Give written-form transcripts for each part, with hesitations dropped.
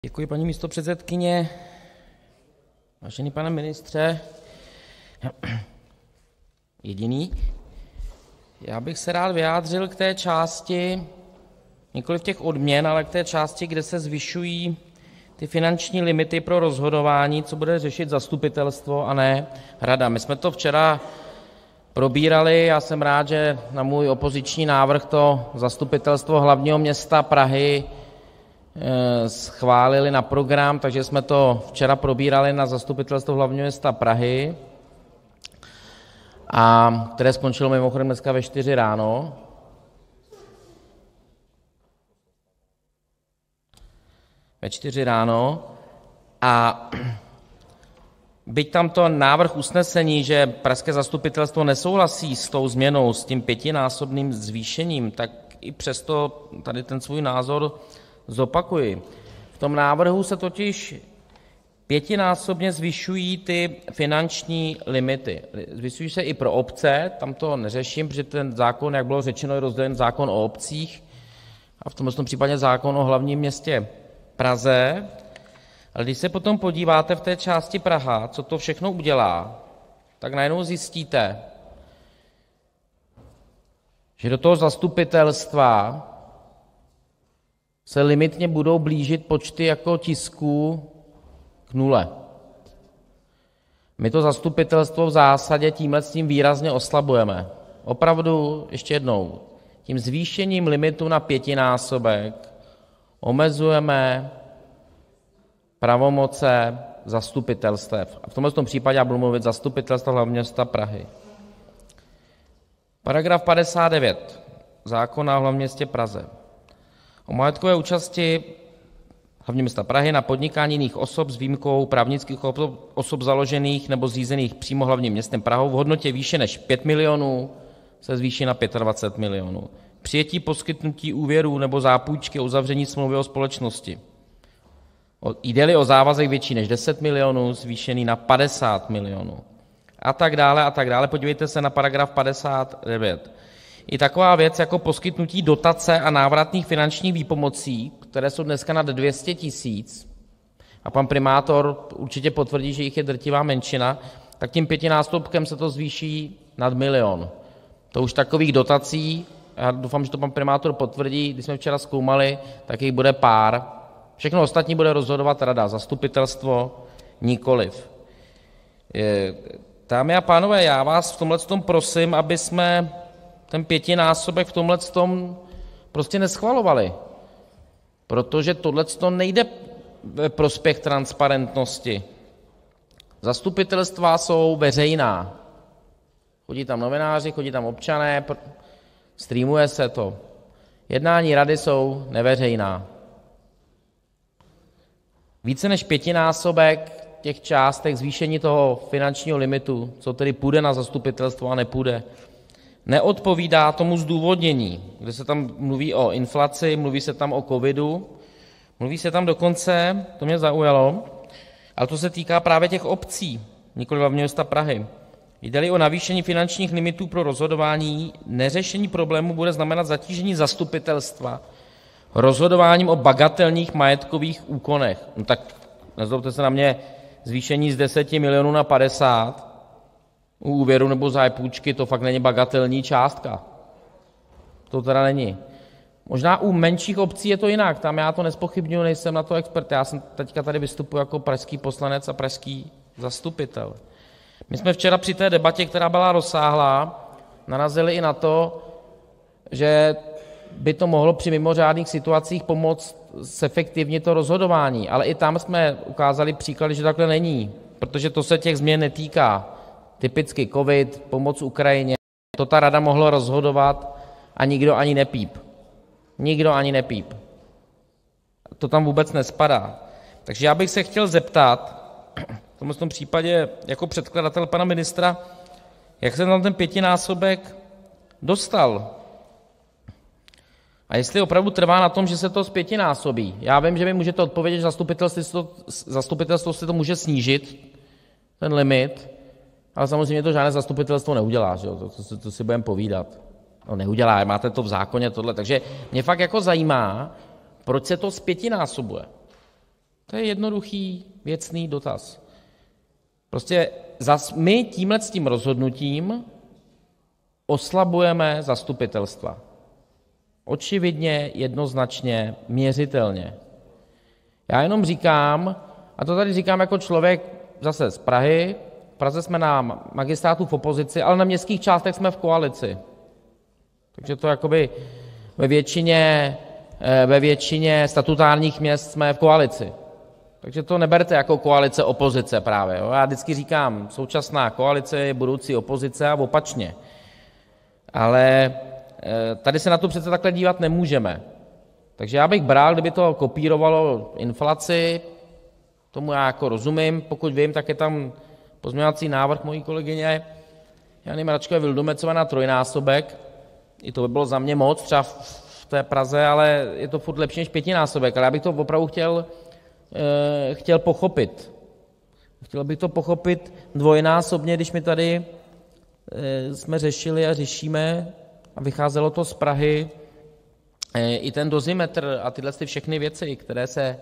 Děkuji, paní místopředsedkyně. Vážený pane ministře, já bych se rád vyjádřil k té části, nikoliv těch odměn, ale k té části, kde se zvyšují ty finanční limity pro rozhodování, co bude řešit zastupitelstvo a ne rada. My jsme to včera probírali, já jsem rád, že na můj opoziční návrh to Zastupitelstvo hlavního města Prahy schválili na program, takže jsme to včera probírali na Zastupitelstvu hlavního města Prahy, a které skončilo mimochodem dneska ve 4 ráno. A byť tam to návrh usnesení, že pražské zastupitelstvo nesouhlasí s tou změnou, s tím 5násobným zvýšením, tak i přesto tady ten svůj názor zopakuji. V tom návrhu se totiž 5násobně zvyšují ty finanční limity. Zvyšují se i pro obce, tam to neřeším, protože ten zákon, jak bylo řečeno, je rozdělen zákon o obcích a v tomto případě zákon o hlavním městě Praze. Ale když se potom podíváte v té části Praha, co to všechno udělá, tak najednou zjistíte, že do toho zastupitelstva se limitně budou blížit počty jako tisků k 0. My to zastupitelstvo v zásadě tímhletím výrazně oslabujeme. Opravdu, ještě jednou, tím zvýšením limitu na 5násobek omezujeme pravomoce zastupitelstev. A v tomto případě já budu mluvit Zastupitelstva hlavního města Prahy. Paragraf 59 zákona o hlavním městě Praze. O majetkové účasti hlavního města Prahy na podnikání jiných osob s výjimkou právnických osob založených nebo zřízených přímo hlavním městem Prahou v hodnotě výše než 5 milionů se zvýší na 25 milionů. Přijetí poskytnutí úvěrů nebo zápůjčky o uzavření smlouvy o společnosti. Jde-li o závazek větší než 10 milionů, zvýšený na 50 milionů. A tak dále, a tak dále. Podívejte se na paragraf 59. I taková věc jako poskytnutí dotace a návratných finančních výpomocí, které jsou dneska nad 200 000, a pan primátor určitě potvrdí, že jich je drtivá menšina, tak tím 5násobkem se to zvýší nad 1 000 000. To už takových dotací, já doufám, že to pan primátor potvrdí, když jsme včera zkoumali, tak jich bude pár. Všechno ostatní bude rozhodovat rada, zastupitelstvo nikoliv. Dámy a pánové, já vás v tomhletom prosím, aby jsme ten 5násobek v tomhletom prostě neschvalovali, protože tohleto nejde ve prospěch transparentnosti. Zastupitelstva jsou veřejná. Chodí tam novináři, chodí tam občané, streamuje se to. Jednání rady jsou neveřejná. Více než 5násobek těch částek, zvýšení toho finančního limitu, co tedy půjde na zastupitelstvo a nepůjde, neodpovídá tomu zdůvodnění, kde se tam mluví o inflaci, mluví se tam o covidu, mluví se tam dokonce, to mě zaujalo, ale to se týká právě těch obcí, nikoli hlavního města Prahy. Jde-li o navýšení finančních limitů pro rozhodování, neřešení problému bude znamenat zatížení zastupitelstva rozhodováním o bagatelních majetkových úkonech. No tak nezlobte se na mě, zvýšení z 10 milionů na 50 u úvěru nebo zápůjčky, to fakt není bagatelní částka. To teda není. Možná u menších obcí je to jinak, tam já to nezpochybňuji, nejsem na to expert, já jsem teďka tady vystupuji jako pražský poslanec a pražský zastupitel. My jsme včera při té debatě, která byla rozsáhlá, narazili i na to, že by to mohlo při mimořádných situacích pomoct zefektivnit to rozhodování, ale i tam jsme ukázali příklady, že takhle není, protože to se těch změn netýká. Typicky covid, pomoc Ukrajině, to ta rada mohla rozhodovat a nikdo ani nepíp. Nikdo ani nepíp. To tam vůbec nespadá. Takže já bych se chtěl zeptat, v tom případě jako předkladatel pana ministra, jak se tam ten 5násobek dostal. A jestli opravdu trvá na tom, že se to zpětinásobí. Já vím, že mi můžete odpovědět, že zastupitelstvo si to může snížit, ten limit, ale samozřejmě to žádné zastupitelstvo neudělá, že jo? To si budeme povídat. No neudělá, máte to v zákoně tohle. Takže mě fakt jako zajímá, proč se to zpětinásobuje. To je jednoduchý věcný dotaz. Prostě my tímhletím rozhodnutím oslabujeme zastupitelstva. Očividně, jednoznačně, měřitelně. Já jenom říkám, a to tady říkám jako člověk zase z Prahy, v Praze jsme na magistrátu v opozici, ale na městských částech jsme v koalici. Takže to jakoby ve většině statutárních měst jsme v koalici. Takže to neberte jako koalice opozice právě. Jo? Já vždycky říkám, současná koalice je budoucí opozice a opačně. Ale tady se na to přece takhle dívat nemůžeme. Takže já bych bral, kdyby to kopírovalo inflaci, tomu já jako rozumím, pokud vím, tak je tam pozměňovací návrh mojí kolegyně Jany Mračkové Vildumetzové na trojnásobek. I to by bylo za mě moc, třeba v té Praze, ale je to furt lepší než pětinásobek. Ale já bych to opravdu chtěl pochopit. Chtěl bych to pochopit dvojnásobně, když my tady jsme řešili a řešíme, a vycházelo to z Prahy, i ten dozimetr a tyhle všechny věci, které se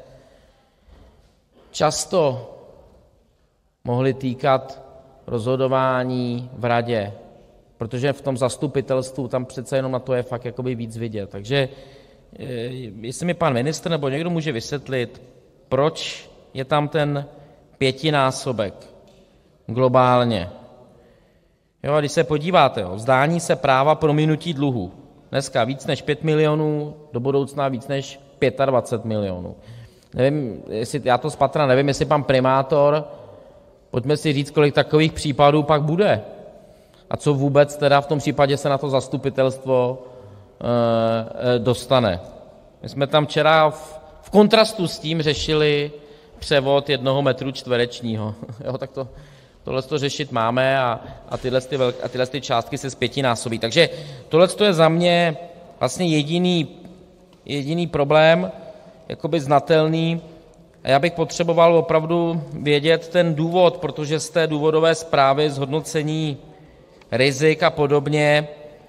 často mohly týkat rozhodování v radě, protože v tom zastupitelstvu tam přece jenom na to je fakt jakoby víc vidět. Takže jestli mi pan ministr nebo někdo může vysvětlit, proč je tam ten pětinásobek globálně. Jo, a když se podíváte, vzdání se práva prominutí dluhu. Dneska víc než 5 milionů, do budoucna víc než 25 milionů. Nevím, jestli já to spatra nevím, jestli pan primátor, pojďme si říct, kolik takových případů pak bude. A co vůbec teda v tom případě se na to zastupitelstvo dostane. My jsme tam včera v kontrastu s tím řešili převod 1 metru čtverečního. Jo, tak tohle to řešit máme a tyhle částky se zpětinásobí. Takže tohle je za mě vlastně jediný problém, jakoby znatelný. A já bych potřeboval opravdu vědět ten důvod, protože z té důvodové zprávy, zhodnocení rizik a podobně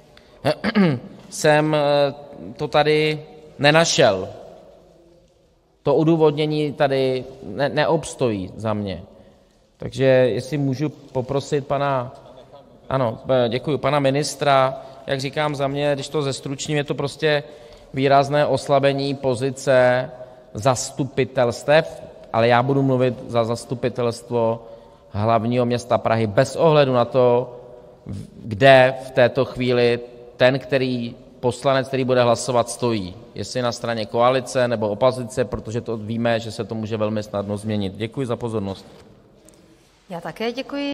jsem to tady nenašel. To odůvodnění tady neobstojí za mě. Takže jestli můžu poprosit pana ministra, jak říkám za mě, když to zestručním, je to prostě výrazné oslabení pozice zastupitelstev, ale já budu mluvit za zastupitelstvo hlavního města Prahy bez ohledu na to, kde v této chvíli ten, který poslanec, který bude hlasovat, stojí. Jestli na straně koalice nebo opozice, protože to víme, že se to může velmi snadno změnit. Děkuji za pozornost. Já také děkuji.